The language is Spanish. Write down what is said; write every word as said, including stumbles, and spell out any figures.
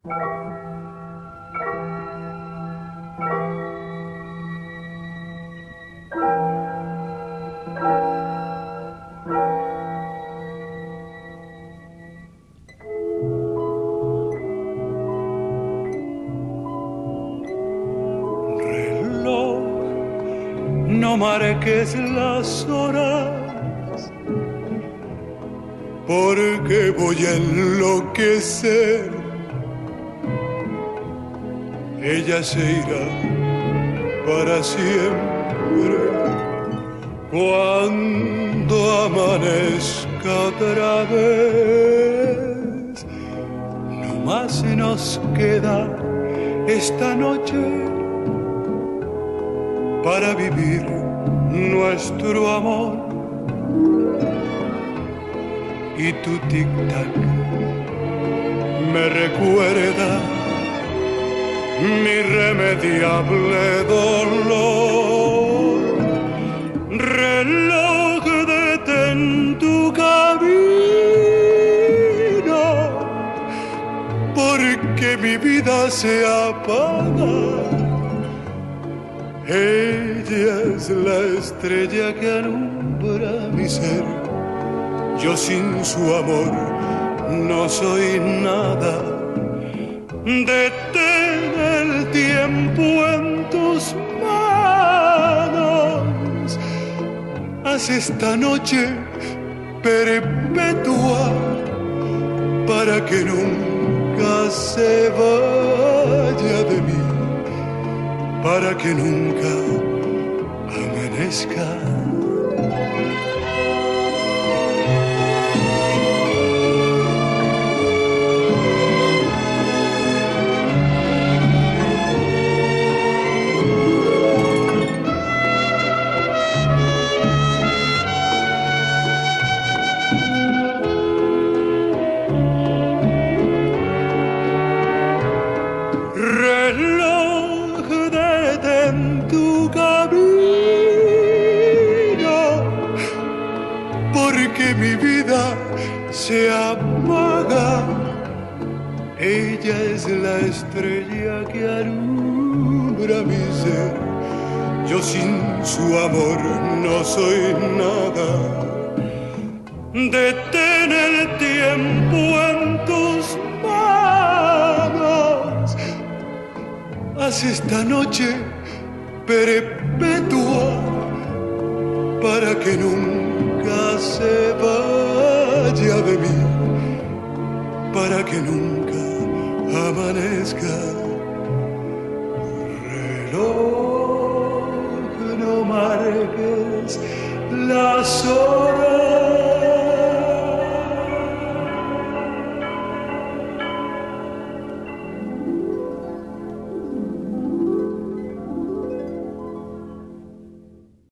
No marques las horas, porque voy a enloquecer. Ella se irá para siempre cuando amanezca otra vez. No más nos queda esta noche para vivir nuestro amor. Y tu tic-tac me recuerda mi irremediable dolor. Reloj, detén tu camino, porque mi vida se apaga. Ella es la estrella que alumbra mi ser. Yo sin su amor no soy nada. Detén el tiempo en tus manos. Haz esta noche perpetua para que nunca se vaya de mí, para que nunca amanezca. Mi vida se apaga. Ella es la estrella que alumbra mi ser. Yo sin su amor no soy nada. Detén el tiempo en tus manos. Haz esta noche perpetua para que nunca se vaya de mí, para que nunca amanezca.